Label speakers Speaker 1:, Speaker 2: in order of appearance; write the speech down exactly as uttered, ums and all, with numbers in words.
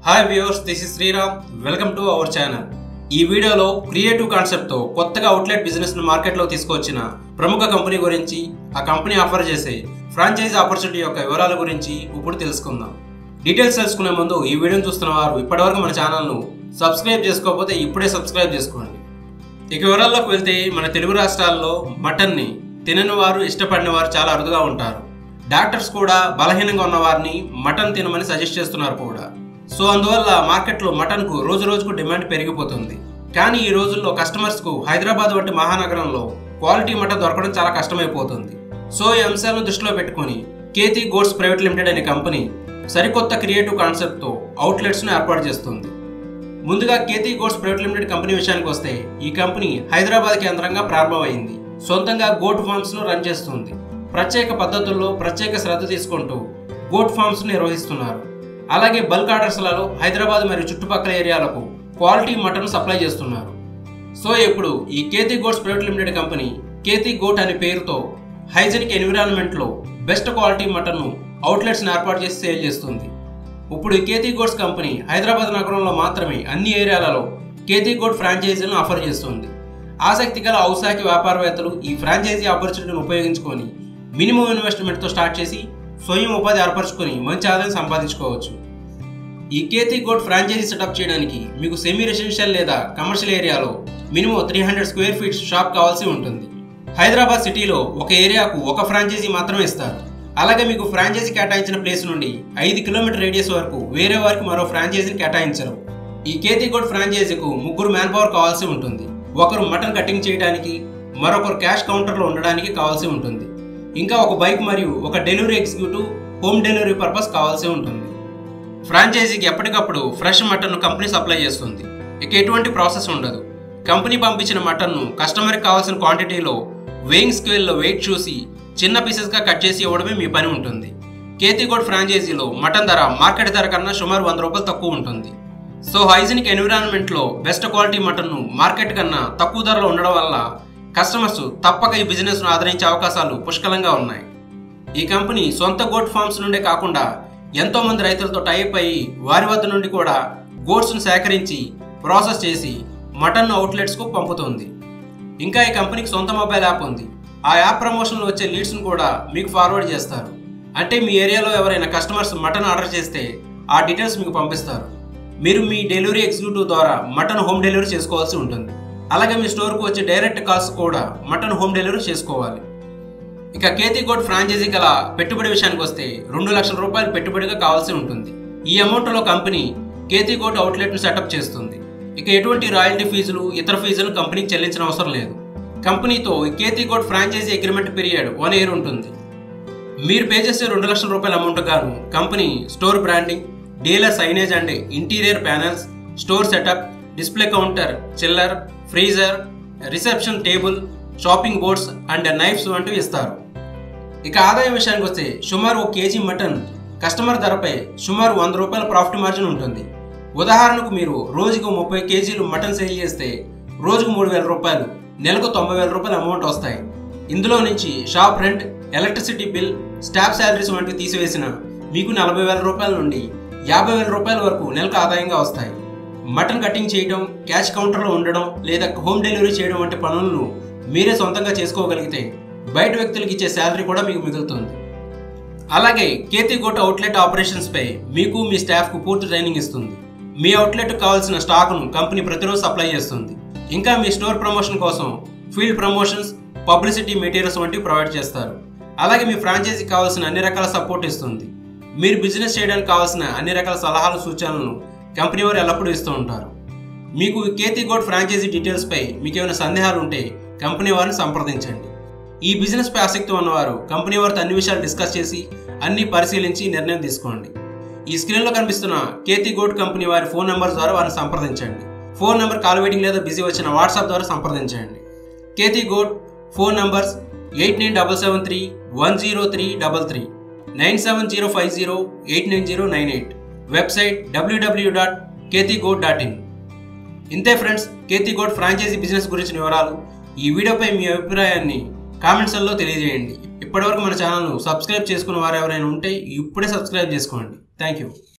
Speaker 1: Hi viewers, this is Sriram. Welcome to our channel. ఈ వీడియోలో creative కాన్సెప్ట్తో కొత్తగా అవుట్లెట్ బిజినెస్ను మార్కెట్లో తీసుకొచ్చిన ప్రముఖ కంపెనీ గురించి, ఆ కంపెనీ ఆఫర్ చేసే ఫ్రాంచైజీ ఆపర్చునిటీ యొక్క వివరాల గురించి ఇప్పుడు తెలుసుకుందాం. డీటెయిల్స్ తెలుసుకునే ముందు ఈ వీడియోని చూస్తున్న వారు ఇప్పటివరకు మన ఛానల్ను సబ్స్క్రైబ్ చేసుకోకపోతే ఇప్పుడే సబ్స్క్రైబ్ చేసుకోండి. ఇక వివరాల్లోకి వెళ్తే, మన తెలుగు రాష్ట్రాల్లో మటన్ని తినని వారు, ఇష్టపడిన వారు చాలా అరుదుగా ఉంటారు. డాక్టర్స్ కూడా బలహీనంగా ఉన్న వారిని మటన్ తినమని సజెస్ట్ చేస్తున్నారు కూడా. సో అందువల్ల మార్కెట్లో మటన్కు రోజు రోజుకు డిమాండ్ పెరిగిపోతుంది. కానీ ఈ రోజుల్లో కస్టమర్స్కు హైదరాబాద్ వంటి మహానగరంలో క్వాలిటీ మటన్ దొరకడం చాలా కష్టమైపోతుంది. సో ఈ అంశాలను దృష్టిలో పెట్టుకుని కేతి గోట్స్ ప్రైవేట్ లిమిటెడ్ అనే కంపెనీ సరికొత్త క్రియేటివ్ కాన్సెప్ట్తో అవుట్లెట్స్ను ఏర్పాటు చేస్తుంది. ముందుగా Kethi goats private limited company విషయానికి వస్తే, ఈ కంపెనీ హైదరాబాద్ కేంద్రంగా ప్రారంభమైంది. సొంతంగా గోట్ ఫార్మ్స్ను రన్ చేస్తుంది. ప్రత్యేక పద్ధతుల్లో ప్రత్యేక శ్రద్ధ తీసుకుంటూ గోట్ ఫార్మ్స్ నిర్వహిస్తున్నారు. అలాగే బల్క్ ఆర్డర్స్లలో హైదరాబాద్ మరియు చుట్టుపక్కల ఏరియాలకు క్వాలిటీ మటన్ సప్లై చేస్తున్నారు. సో ఇప్పుడు ఈ Kethi goats private limited company Kethi goat అనే పేరుతో హైజెనిక్ ఎన్విరాన్మెంట్లో బెస్ట్ క్వాలిటీ మటన్ను అవుట్లెట్స్ని ఏర్పాటు చేసి సేల్ చేస్తుంది. ఇప్పుడు ఈ కేతి గోట్స్ కంపెనీ హైదరాబాద్ నగరంలో మాత్రమే అన్ని ఏరియాలలో కేతి గోట్ ఫ్రాంచైజీలను ఆఫర్ చేస్తుంది. ఆసక్తి గల ఔత్సాహిక వ్యాపారవేత్తలు ఈ ఫ్రాంచైజీ ఆపర్చునిటీని ఉపయోగించుకొని మినిమం ఇన్వెస్ట్మెంట్తో స్టార్ట్ చేసి స్వయం ఉపాధి ఏర్పరచుకొని మంచి ఆదాయం సంపాదించుకోవచ్చు. ఈ కేతి గోట్ ఫ్రాంచైజీ సెటప్ చేయడానికి మీకు సెమీ రెసిడెన్షియల్ లేదా కమర్షియల్ ఏరియాలో minimum three hundred square feet shop కావాల్సి ఉంటుంది. హైదరాబాద్ సిటీలో ఒక ఏరియాకు ఒక ఫ్రాంచైజీ మాత్రమే ఇస్తారు. అలాగే మీకు ఫ్రాంచైజీ కేటాయించిన ప్లేస్ నుండి ఐదు కిలోమీటర్ రేడియస్ వరకు వేరే వారికి మరో ఫ్రాంచైజీని కేటాయించరు. ఈ కేతి గోట్ ఫ్రాంచైజీకు ముగ్గురు మ్యాన్ పవర్ కావాల్సి ఉంటుంది. ఒకరు మటన్ కటింగ్ చేయడానికి, మరొకరు క్యాష్ కౌంటర్లో ఉండడానికి కావాల్సి ఉంటుంది. ఇంకా ఒక బైక్ మరియు ఒక delivery executive home delivery purpose కావాల్సి ఉంటుంది. ఫ్రాంచైజీకి ఎప్పటికప్పుడు ఫ్రెష్ మటన్ను కంపెనీ సప్లై చేస్తుంది. ఇక ఎటువంటి ప్రాసెస్ ఉండదు. కంపెనీ పంపించిన మటన్ను కస్టమర్కి కావాల్సిన క్వాంటిటీలో వేయింగ్ స్కేల్లో వెయిట్ చూసి చిన్న పీసెస్గా కట్ చేసి ఇవ్వడమే మీ పని ఉంటుంది. కేతి గోట్ ఫ్రాంచైజీలో మటన్ ధర మార్కెట్ ధర కన్నా సుమారు వంద రూపాయలు తక్కువ ఉంటుంది. సో హైజీనిక్ ఎన్విరాన్మెంట్లో బెస్ట్ క్వాలిటీ మటన్ను మార్కెట్ కన్నా తక్కువ ధరలో ఉండడం వల్ల కస్టమర్స్ తప్పక ఈ బిజినెస్ను ఆదరించే అవకాశాలు పుష్కలంగా ఉన్నాయి. ఈ కంపెనీ సొంత గోట్ ఫార్మ్స్ నుండే కాకుండా ఎంతో మంది రైతులతో టైప్ అయ్యి వారి వద్ద నుండి కూడా గోట్స్ను సేకరించి ప్రాసెస్ చేసి మటన్ అవుట్లెట్స్కు పంపుతుంది. ఇంకా ఈ కంపెనీకి సొంత మొబైల్ యాప్ ఉంది. ఆ యాప్ ప్రమోషన్లో వచ్చే లీడ్స్ను కూడా మీకు ఫార్వర్డ్ చేస్తారు. అంటే మీ ఏరియాలో ఎవరైనా కస్టమర్స్ మటన్ ఆర్డర్ చేస్తే ఆ డీటెయిల్స్ మీకు పంపిస్తారు. మీరు మీ డెలివరీ ఎగ్జిక్యూటివ్ ద్వారా మటన్ హోమ్ డెలివరీ చేసుకోవాల్సి ఉంటుంది. అలాగే మీ స్టోర్కు వచ్చే డైరెక్ట్ కాల్స్ కూడా మటన్ హోమ్ డెలివరీ చేసుకోవాలి. ఇక కేతి గోట్ ఫ్రాంచైజీ గల పెట్టుబడి విషయానికి వస్తే రెండు లక్షల రూపాయలు పెట్టుబడిగా కావాల్సి ఉంటుంది. ఈ అమౌంట్లో కంపెనీ కేతి గోట్ అవుట్లెట్ను సెటప్ చేస్తుంది. ఇక ఎటువంటి రాయల్టీ ఫీజులు, ఇతర ఫీజులు కంపెనీకి చెల్లించిన అవసరం లేదు. కంపెనీతో ఈ Kethi goat franchisee agreement period one year ఉంటుంది. మీరు పే చేసే రెండు లక్షల రూపాయల అమౌంట్ గాను company store branding, dealer signage and interior panels, store setup, display counter, chiller, freezer, reception table, shopping boards and knives వంటివి ఇస్తారు. ఇక ఆదాయం విషయానికి వస్తే, సుమారు ఒక కేజీ మటన్ కస్టమర్ ధరపై సుమారు వంద రూపాయల ప్రాఫిట్ మార్జిన్ ఉంటుంది. ఉదాహరణకు మీరు రోజుకు ముప్పై కేజీలు మటన్ సేల్ చేస్తే రోజుకు మూడు వేల రూపాయలు, నెలకు తొంభై వేల రూపాయల అమౌంట్ వస్తాయి. ఇందులో నుంచి shop rent, electricity bill, staff salaries వంటివి తీసివేసిన మీకు నలభై వేల రూపాయల నుండి యాభై వేల రూపాయల వరకు నెలకు ఆదాయంగా వస్తాయి. మటన్ కటింగ్ చేయడం, క్యాష్ కౌంటర్లో ఉండడం లేదా హోమ్ డెలివరీ చేయడం వంటి పనులను మీరే సొంతంగా చేసుకోగలిగితే బయట వ్యక్తులకు ఇచ్చే శాలరీ కూడా మీకు మిగులుతుంది. అలాగే కేతి గోట్ అవుట్లెట్ ఆపరేషన్స్పై మీకు మీ స్టాఫ్కు పూర్తి ట్రైనింగ్ ఇస్తుంది. మీ అవుట్లెట్కు కావాల్సిన స్టాక్ను కంపెనీ ప్రతిరోజు సప్లై చేస్తుంది. ఇంకా మీ స్టోర్ ప్రమోషన్ కోసం ఫీల్డ్ ప్రమోషన్స్, పబ్లిసిటీ మెటీరియల్స్ వంటివి ప్రొవైడ్ చేస్తారు. అలాగే మీ ఫ్రాంచైజీకి కావాల్సిన అన్ని రకాల సపోర్ట్ ఇస్తుంది. మీరు బిజినెస్ చేయడానికి కావాల్సిన అన్ని రకాల సలహాలు, సూచనలను కంపెనీ వారు ఎల్లప్పుడూ ఇస్తూ ఉంటారు. మీకు కేతి గోట్ ఫ్రాంచైజీ డీటెయిల్స్పై మీకు ఏమైనా సందేహాలు ఉంటే కంపెనీ వారిని సంప్రదించండి. ఈ బిజినెస్పై ఆసక్తి ఉన్నవారు కంపెనీ వారితో అన్ని విషయాలు డిస్కస్ చేసి అన్ని పరిశీలించి నిర్ణయం తీసుకోండి. ఈ స్క్రీన్లో కనిపిస్తున్న కేతి గోట్ కంపెనీ వారి ఫోన్ నెంబర్ ద్వారా వారిని సంప్రదించండి. ఫోన్ నెంబర్ కాల్ వెయిటింగ్ లేదా బిజీ వచ్చిన వాట్సాప్ ద్వారా సంప్రదించండి. Kethi goat phone numbers eight nine double seven three one zero three double three, nine seven zero five zero eight nine zero nine eight, website WW dot Kethi goat dot in. ఇంతే friends, Kethi goat franchisee business గురించిన వివరాలు. ఈ వీడియోపై మీ అభిప్రాయాన్ని కామెంట్స్లో తెలియజేయండి. ఇప్పటివరకు మన ఛానల్ను సబ్స్క్రైబ్ చేసుకున్న వారు ఎవరైనా ఉంటే ఇప్పుడే సబ్స్క్రైబ్ చేసుకోండి. Thank you.